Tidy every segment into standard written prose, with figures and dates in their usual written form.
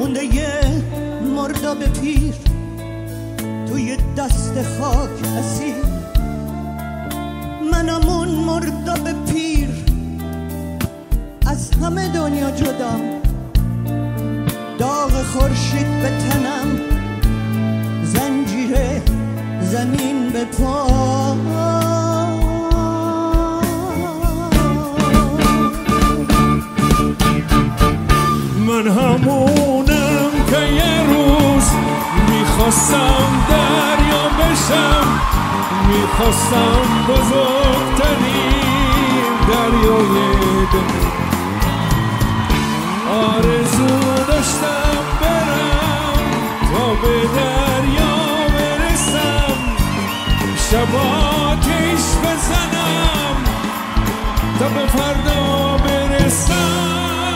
مونده یه مرداب پیر توی دست خاک اسیر. منم اون مرداب پیر از همه دنیا جدام، داغ خورشید به تنم، زنجیر زمین به پا. من همونم که یه روز میخواستم دریا بشم، میخواستم بزرگترین دریای دنیا. آرزو داشتم برم تا به دریا برسم، شباتش بزنم تا به فردا برسم.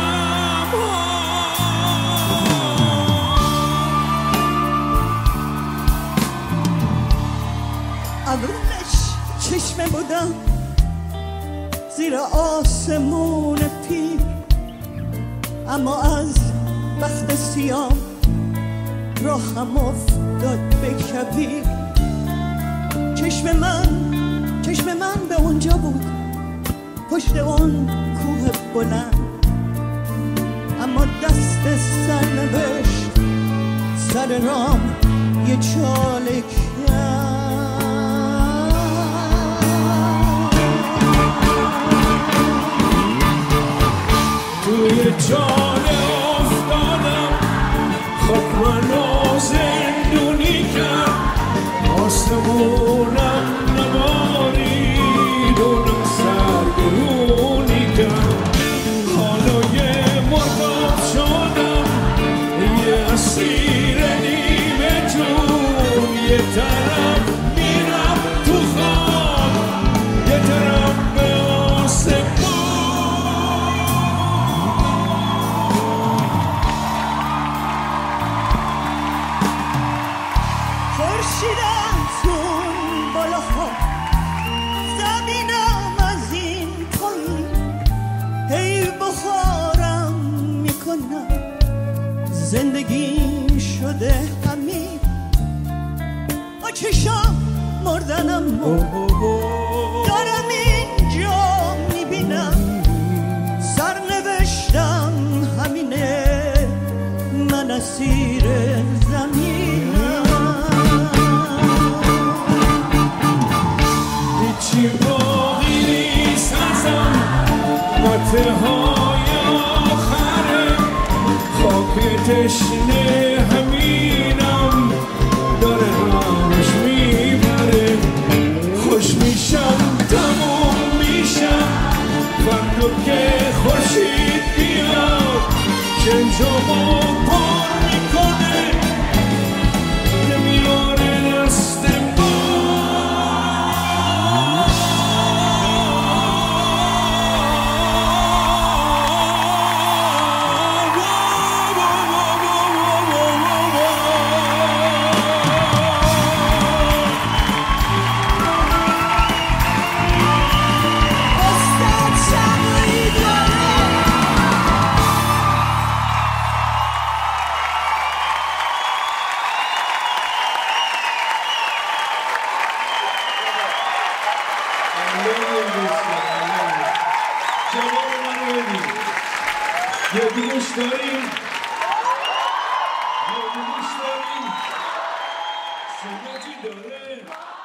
اولش چشمه بودم زیر آسمون پیر، اما از بخت سیام راهم افتاد به کبیر. چشم من به اونجا بود، پشت اون کوه بلند، اما دست سرنوشت سر رام یه چاله کرد. توی چاله افتادم، خاک منو زندونی کرد، آسمونم نبارید اونم سرگرونی کرد. حالا یه مرداب شدم، یه اسیر نیمه جون، یه طرف میرم تو خواب، یه طرف به آسمون. خورشید از اون بالاها، زمینم از این پایین، هی بخارم میکنم، زندگیم شده همین. با چشام مردنم دارم اینجا میبینم، سرنوشتم همینه، من اسیر زمینم. هیچی باقی نیست ازم، قطعه های آخره، خاک تشنه همینم داره همش میبره. خوش میشم تموم میشم فردا که خورشید بیاد، شنجامو پر میکنه نمیاره دست جواب من رو بدید. یه گوش داریم، یه گوش داریم، سنتی داره.